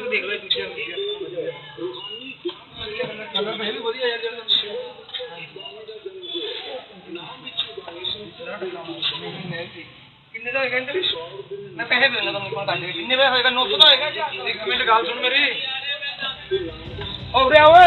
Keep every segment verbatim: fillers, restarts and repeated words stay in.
देख लो दूसरे अगर पहले बढ़िया यार जरा कितने का होएगा इंटरव्यू मैं पैसे दे देना तुमको बता दे कितने का होएगा नौ सौ का होएगा क्या एक मिनट गाल सुन मेरी और आओ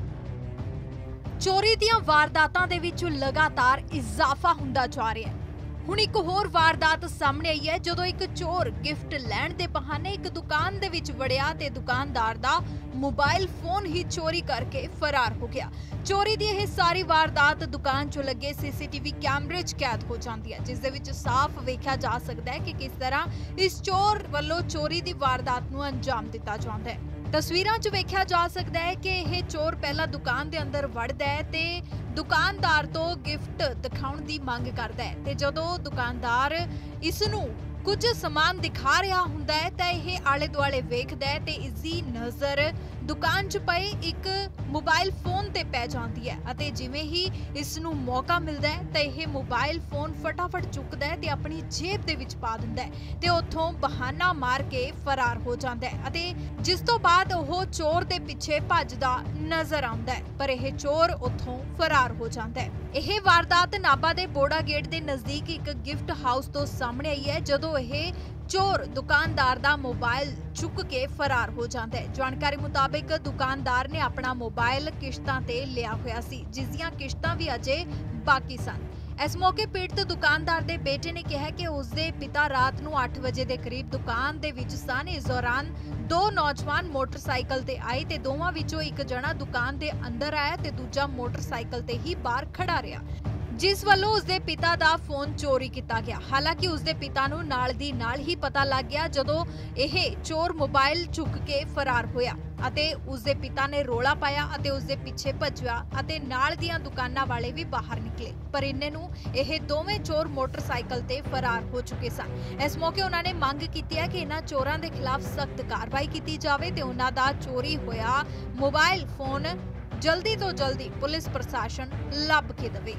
चोरी ਦੀਆਂ ਵਾਰਦਾਤਾਂ ਦੇ ਵਿੱਚ ਲਗਾਤਾਰ ਇਜ਼ਾਫਾ ਹੁੰਦਾ ਜਾ ਰਿਹਾ ਹੈ। ਹੁਣ ਇੱਕ ਹੋਰ ਵਾਰਦਾਤ ਸਾਹਮਣੇ ਆਈ ਹੈ ਜਦੋਂ ਇੱਕ ਚੋਰ ਗਿਫਟ ਲੈਣ ਦੇ ਬਹਾਨੇ ਇੱਕ ਦੁਕਾਨ ਦੇ ਵਿੱਚ ਵੜਿਆ ਤੇ ਦੁਕਾਨਦਾਰ ਦਾ ਮੋਬਾਈਲ ਫੋਨ ਹੀ ਚੋਰੀ ਕਰਕੇ ਫਰਾਰ ਹੋ ਗਿਆ। ਚੋਰੀ ਦੀ ਇਹ ਸਾਰੀ ਵਾਰਦਾਤ ਦੁਕਾਨ 'ਚ ਲੱਗੇ ਸੀਸੀਟੀਵੀ ਕੈਮਰੇ 'ਚ ਕੈਦ ਹੋ ਜਾਂਦੀ ਹੈ, ਜਿਸ ਦੇ ਵਿੱਚ ਸਾਫ਼ ਵੇਖਿਆ ਜਾ ਸਕਦਾ ਹੈ ਕਿ ਕਿਸ ਤਰ੍ਹਾਂ ਇਸ ਚੋਰ ਵੱਲੋਂ ਚੋਰੀ ਦੀ ਵਾਰਦਾਤ ਨੂੰ ਅੰਜਾਮ ਦਿੱਤਾ ਜਾਂਦਾ ਹੈ। ਤਸਵੀਰਾਂ 'ਚ ਵੇਖਿਆ ਜਾ ਸਕਦਾ ਹੈ ਕਿ ਇਹ ਚੋਰ ਪਹਿਲਾਂ ਦੁਕਾਨ ਦੇ ਅੰਦਰ ਵੜਦਾ ਹੈ ਤੇ ਦੁਕਾਨਦਾਰ ਤੋਂ ਗਿਫਟ ਦਿਖਾਉਣ ਦੀ ਮੰਗ ਕਰਦਾ ਹੈ ਤੇ ਜਦੋਂ ਦੁਕਾਨਦਾਰ ਇਸ ਨੂੰ ਕੁਝ ਸਮਾਨ ਦਿਖਾ ਰਿਹਾ ਹੁੰਦਾ ਹੈ ਤਾਂ ਇਹ ਆਲੇ ਦੁਆਲੇ ਵੇਖਦਾ ਹੈ ਤੇ ਇਸ ਦੀ ਨਜ਼ਰ ਦੁਕਾਨ 'ਚ ਪਏ ਇੱਕ ਮੋਬਾਈਲ ਫੋਨ ਤੇ ਪੈ ਜਾਂਦੀ ਹੈ ਅਤੇ ਜਿਵੇਂ ਹੀ ਇਸ ਨੂੰ ਮੌਕਾ ਮਿਲਦਾ ਹੈ ਤਾਂ ਇਹ ਮੋਬਾਈਲ ਫੋਨ ਫਟਾਫਟ ਚੁੱਕਦਾ ਹੈ ਤੇ ਆਪਣੀ ਜੇਬ ਦੇ ਵਿੱਚ ਪਾ ਦਿੰਦਾ ਹੈ ਤੇ ਉੱਥੋਂ ਬਹਾਨਾ ਮਾਰ ਕੇ ਫਰਾਰ ਹੋ ਜਾਂਦਾ ਹੈ ਅਤੇ ਜਿਸ ਤੋਂ ਬਾਅਦ ਉਹ ਚੋਰ ਦੇ ਪਿੱਛੇ ਭੱਜਦਾ ਨਜ਼ਰ ਆਉਂਦਾ ਹੈ ਪਰ ਇਹ ਚੋਰ ਉੱਥੋਂ ਫਰਾਰ ਹੋ ਜਾਂਦਾ ਹੈ। ਇਹ ਵਾਰਦਾਤ ਨਾਭਾ ਦੇ ਬੋੜਾ ਗੇਟ ਦੇ ਨਜ਼ਦੀਕ ਇੱਕ ਗਿਫਟ ਹਾਊਸ ਤੋਂ ਸਾਹਮਣੇ ਆਈ ਹੈ ਜਦੋਂ ਇਹ ਚੋਰ ਦੁਕਾਨਦਾਰ ਦਾ ਮੋਬਾਈਲ ਚੁੱਕ ਕੇ ਫਰਾਰ ਹੋ ਜਾਂਦਾ ਹੈ। ਜਾਣਕਾਰੀ ਮੁਤਾਬਿਕ ਦੁਕਾਨਦਾਰ ਨੇ ਆਪਣਾ ਮੋਬਾਈਲ ਕਿਸ਼ਤਾਂ ਤੇ ਲਿਆ ਹੋਇਆ ਸੀ, ਜਿਸ ਦੀਆਂ ਕਿਸ਼ਤਾਂ ਵੀ ਅਜੇ ਬਾਕੀ ਸਨ। ਇਸ ਮੌਕੇ ਪੀੜਤ ਦੁਕਾਨਦਾਰ ਦੇ ਬੇਟੇ ਨੇ ਕਿਹਾ ਕਿ ਉਸ ਦੇ ਪਿਤਾ ਰਾਤ ਨੂੰ ਅੱਠ ਵਜੇ ਦੇ ਕਰੀਬ ਦੁਕਾਨ ਦੇ ਵਿੱਚ ਸਨ। ਇਸ ਦੌਰਾਨ ਦੋ ਨੌਜਵਾਨ ਮੋਟਰਸਾਈਕਲ ਤੇ ਆਏ ਤੇ ਦੋਵਾਂ ਵਿੱਚੋਂ ਇੱਕ ਜਣਾ ਦੁਕਾਨ ਦੇ ਅੰਦਰ ਆਇਆ ਤੇ ਦੂਜਾ ਮੋਟਰਸਾਈਕਲ ਤੇ ਹੀ ਬਾਹਰ ਖੜਾ ਰਿਹਾ, ਜਿਸ ਵੱਲੋਂ ਉਸਦੇ ਪਿਤਾ ਦਾ ਫੋਨ ਚੋਰੀ ਕੀਤਾ ਗਿਆ। ਹਾਲਾਂਕਿ ਉਸਦੇ ਪਿਤਾ ਨੂੰ ਨਾਲ ਦੀ ਨਾਲ ਹੀ ਪਤਾ ਲੱਗ ਗਿਆ ਜਦੋਂ ਇਹ ਚੋਰ ਮੋਬਾਈਲ ਚੁੱਕ ਕੇ ਫਰਾਰ ਹੋਇਆ ਅਤੇ ਉਸਦੇ ਪਿਤਾ ਨੇ ਰੋਲਾ ਪਾਇਆ ਅਤੇ ਉਸਦੇ ਪਿੱਛੇ ਭੱਜਿਆ ਅਤੇ ਨਾਲ ਦੀਆਂ ਦੁਕਾਨਾਂ ਵਾਲੇ ਵੀ ਬਾਹਰ ਨਿਕਲੇ, ਪਰ ਇੰਨੇ ਨੂੰ ਇਹ ਦੋਵੇਂ ਚੋਰ ਮੋਟਰਸਾਈਕਲ ਤੇ ਫਰਾਰ ਹੋ ਚੁੱਕੇ ਸਨ। ਇਸ ਮੌਕੇ ਉਹਨਾਂ ਨੇ ਮੰਗ ਕੀਤੀ ਹੈ ਕਿ ਇਹਨਾਂ ਚੋਰਾਂ ਦੇ ਖਿਲਾਫ ਸਖਤ ਕਾਰਵਾਈ ਕੀਤੀ ਜਾਵੇ ਤੇ ਉਹਨਾਂ ਦਾ ਚੋਰੀ ਹੋਇਆ ਮੋਬਾਈਲ ਫੋਨ ਜਲਦੀ ਤੋਂ ਜਲਦੀ ਪੁਲਿਸ ਪ੍ਰਸ਼ਾਸਨ ਲੱਭ ਕੇ ਦੇਵੇ।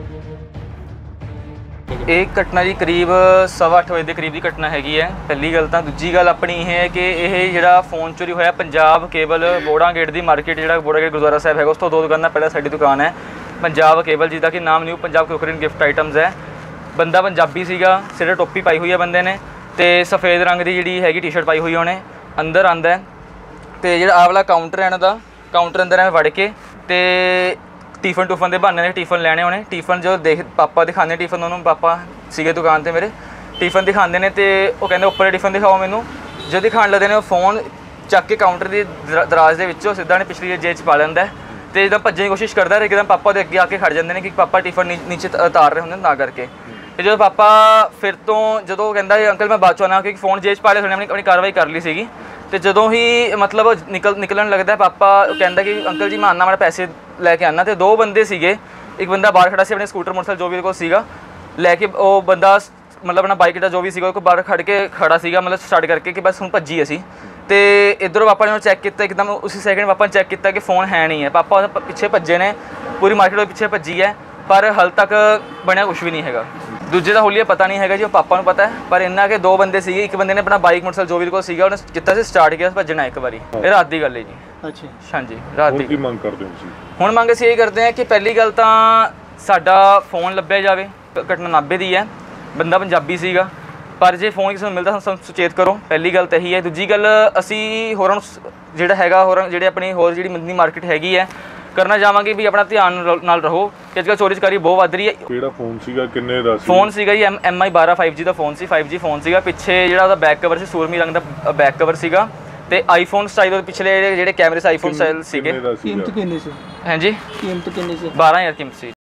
ਇਹ ਘਟਨਾ ਜੀ ਕਰੀਬ ਸਵਾ ਅੱਠ ਵਜੇ ਦੇ ਕਰੀਬ ਦੀ ਘਟਨਾ ਹੈਗੀ ਹੈ। ਪਹਿਲੀ ਗੱਲ ਤਾਂ ਦੂਜੀ ਗੱਲ ਆਪਣੀ ਇਹ ਹੈ ਕਿ ਇਹ ਜਿਹੜਾ ਫੋਨ ਚੋਰੀ ਹੋਇਆ ਪੰਜਾਬ ਕੇਬਲ ਬੋੜਾ ਗੇਟ ਦੀ ਮਾਰਕੀਟ ਜਿਹੜਾ ਬੋੜਾ ਗੇਟ ਗੁਰਦੁਆਰਾ ਸਾਹਿਬ ਹੈਗਾ ਉਸ ਤੋਂ ਦੋ ਦੁਕਾਨਾਂ ਪਹਿਲਾਂ ਸਾਡੀ ਦੁਕਾਨ ਹੈ ਪੰਜਾਬ ਕੇਬਲ, ਜਿਹਦਾ ਕਿ ਨਾਮ ਨਿਊ ਪੰਜਾਬ ਕੁਕਰਿੰਗ ਗਿਫਟ ਆਈਟਮਸ ਹੈ। ਬੰਦਾ ਪੰਜਾਬੀ ਸੀਗਾ, ਸਿਰ ਟੋਪੀ ਪਾਈ ਹੋਈ ਹੈ ਬੰਦੇ ਨੇ ਤੇ ਸਫੇਦ ਰੰਗ ਦੀ ਜਿਹੜੀ ਹੈਗੀ ਟੀ ਸ਼ਰਟ ਪਾਈ ਹੋਈ ਉਹਨੇ। ਅੰਦਰ ਆਂਦਾ ਤੇ ਜਿਹੜਾ ਆਹ ਵਾਲਾ ਕਾਊਂਟਰ ਹੈ ਇਹਨਾਂ ਦਾ, ਕਾਊਂਟਰ ਅੰਦਰ ਐਵੇਂ ਵੜ ਕੇ ਤੇ ਟਿਫਨ ਟੂਫਨ ਦੇ ਬਹਾਨੇ ਨੇ ਟਿਫਨ ਲੈਣੇ ਉਹਨੇ। ਟਿਫਨ ਜੋ ਦੇਖ ਪਾਪਾ ਦਿਖਾਉਂਦੇ ਟਿਫਨ ਉਹਨੂੰ, ਪਾਪਾ ਸੀਗੇ ਦੁਕਾਨ ਤੇ ਮੇਰੇ, ਟਿਫਨ ਦਿਖਾਉਂਦੇ ਨੇ ਤੇ ਉਹ ਕਹਿੰਦੇ ਉੱਪਰ ਟਿਫਨ ਦਿਖਾਓ ਮੈਨੂੰ। ਜਦੋਂ ਦਿਖਾਉਣ ਲੱਗਦੇ ਨੇ ਉਹ ਫੋਨ ਚੱਕ ਕੇ ਕਾਊਂਟਰ ਦੀ ਦਰਾਜ਼ ਦੇ ਵਿੱਚੋਂ ਸਿੱਧਾ ਨੇ ਪਿਛਲੀ ਜੇਬ 'ਚ ਪਾ ਲੈਂਦਾ ਤੇ ਜਦੋਂ ਭੱਜਣ ਦੀ ਕੋਸ਼ਿਸ਼ ਕਰਦਾ ਇੱਕਦਮ ਪਾਪਾ ਦੇ ਅੱਗੇ ਆ ਕੇ ਖੜ ਜਾਂਦੇ ਨੇ ਕਿ ਪਾਪਾ ਟਿਫਨ ਨੀਚੇ ਉਤਾਰ ਰਹੇ ਹੁੰਦੇ ਤਾਂ ਕਰਕੇ। ਤੇ ਜਦੋਂ ਪਾਪਾ ਫਿਰ ਤੋਂ ਜਦੋਂ ਕਹਿੰਦਾ ਅੰਕਲ ਮੈਂ ਬਾਅਦ 'ਚੋਂ ਆਉਣਾ ਕਿਉਂਕਿ ਫੋਨ ਜੇਬ 'ਚ ਪਾ ਲਿਆ, ਆਪਣੀ ਆਪਣੀ ਕਾਰਵਾਈ ਕਰ ਲਈ ਸੀਗੀ। ਤੇ ਜਦੋਂ ਹੀ ਮਤਲਬ ਨਿਕਲ ਨਿਕਲਣ ਲੱਗਦਾ ਪਾਪਾ ਕਹਿੰਦਾ ਕਿ ਅੰਕਲ ਜੀ ਮੈਂ ਆਉਣਾ, ਮੈਂ ਪੈਸੇ ਲੈ ਕੇ ਆਉਣਾ। ਤੇ ਦੋ ਬੰਦੇ ਸੀਗੇ, ਇੱਕ ਬੰਦਾ ਬਾਹਰ ਖੜਾ ਸੀ ਆਪਣੇ ਸਕੂਟਰ ਮੋਟਰਸਾਈਕਲ ਜੋ ਵੀ ਕੋਲ ਸੀਗਾ ਲੈ ਕੇ, ਉਹ ਬੰਦਾ ਮਤਲਬ ਆਪਣਾ ਬਾਈਕ ਦਾ ਜੋ ਵੀ ਸੀਗਾ ਉਹ ਬਾਹਰ ਖੜ ਕੇ ਖੜਾ ਸੀਗਾ ਮਤਲਬ ਸਟਾਰਟ ਕਰਕੇ ਕਿ ਬਸ ਹੁਣ ਭੱਜੀ ਅਸੀਂ। ਤੇ ਇੱਧਰੋਂ ਪਾਪਾ ਨੇ ਚੈੱਕ ਕੀਤਾ ਇੱਕਦਮ ਉਸੇ ਸੈਕਿੰਡ ਪਾਪਾ ਨੇ ਚੈੱਕ ਕੀਤਾ ਕਿ ਫੋਨ ਹੈ ਨਹੀਂ ਹੈ। ਪਾਪਾ ਪਿੱਛੇ ਭੱਜੇ ਨੇ, ਪੂਰੀ ਮਾਰਕੀਟ ਦੇ ਪਿੱਛੇ ਭੱਜੀ ਹੈ ਪਰ ਹਾਲੇ ਤੱਕ ਬਣਿਆ ਕੁਛ ਵੀ ਨਹੀਂ ਹੈਗਾ। ਦੂਜੇ ਦਾ ਹੋਲੀਆ ਪਤਾ ਨਹੀਂ ਹੈਗਾ ਜੀ, ਉਹ ਪਾਪਾ ਨੂੰ ਪਤਾ ਹੈ ਪਰ ਇੰਨਾ ਕਿ ਦੋ ਬੰਦੇ ਸੀਗੇ, ਇੱਕ ਬੰਦੇ ਨੇ ਆਪਣਾ ਬਾਈਕ ਮੋਟਰਸਾਈਕਲ ਜੋ ਵੀ ਕੋਲ ਸੀਗਾ ਉਹਨੇ ਕੀਤਾ ਸੀ ਸਟਾਰਟ ਕੀਤਾ ਭੱਜਣਾ ਇੱਕ ਵਾਰੀ। ਇਹ ਰਾਤ ਦੀ ਗੱਲ ਹੈ ਜੀ। ਅੱਛਾ ਹਾਂਜੀ ਰਾਤ ਦੀ। ਕੀ ਮੰਗ ਕਰਦੇ ਹੋ ਤੁਸੀਂ? ਹੁਣ ਮੰਗ ਅਸੀਂ ਇਹ ਕਰਦੇ ਹਾਂ ਕਿ ਪਹਿਲੀ ਗੱਲ ਤਾਂ ਸਾਡਾ ਫੋਨ ਲੱਭਿਆ ਜਾਵੇ। ਘਟਨਾ ਨਾਭੇ ਦੀ ਹੈ, ਬੰਦਾ ਪੰਜਾਬੀ ਸੀਗਾ ਪਰ ਜੇ ਫੋਨ ਕਿਸੇ ਨੂੰ ਮਿਲਦਾ ਸਾਨੂੰ ਸੁਚੇਤ ਕਰੋ, ਪਹਿਲੀ ਗੱਲ ਤਾਂ ਇਹੀ ਹੈ। ਦੂਜੀ ਗੱਲ ਅਸੀਂ ਹੋਰਾਂ ਨੂੰ ਜਿਹੜਾ ਹੈਗਾ ਹੋਰਾਂ ਜਿਹੜੇ ਆਪਣੀ ਹੋਰ ਜਿਹੜੀ ਮੰਦੀ ਮਾਰਕੀਟ ਹੈਗੀ ਹੈ ਕਰਨਾ ਚਾਹਾਂਗੇ ਵੀ ਆਪਣਾ ਧਿਆਨ ਨਾਲ ਰਹੋ ਕਿ ਅੱਜ ਕੱਲ੍ਹ ਚੋਰੀ ਚਕਾਰੀ ਬਹੁਤ ਵੱਧ ਰਹੀ ਹੈ। ਕਿਹੜਾ ਫੋਨ ਸੀਗਾ, ਕਿੰਨੇ ਦਾ ਸੀ? ਫੋਨ ਸੀਗਾ ਜੀ ਐਮ ਐਮ ਆਈ ਬਾਰਾਂ ਫਾਈਵ ਜੀ ਦਾ ਫੋਨ ਸੀ, ਫਾਈਵ ਜੀ ਫੋਨ ਸੀਗਾ। ਪਿੱਛੇ ਜਿਹੜਾ ਉਹਦਾ ਬੈਕ ਕਵਰ ਸੀ ਸੂਰਮੀ ਰੰਗ ਦਾ ਬੈਕ ਕਵਰ ਸੀਗਾ ਤੇ ਆਈਫੋਨ ਸਟਾਈਲ ਉਹਦੇ ਪਿਛਲੇ ਜਿਹੜੇ ਕੈਮਰੇ ਸੀ ਆਈਫੋਨ ਸਟਾਈਲ ਸੀਗੇ। ਕੀਮਤ ਕਿੰਨੀ ਸੀ? ਹਾਂਜੀ ਕੀਮਤ ਕਿੰਨੀ ਸੀ? ਬਾਰਾਂ ਹਜ਼ਾਰ ਕੀਮਤ ਸੀ।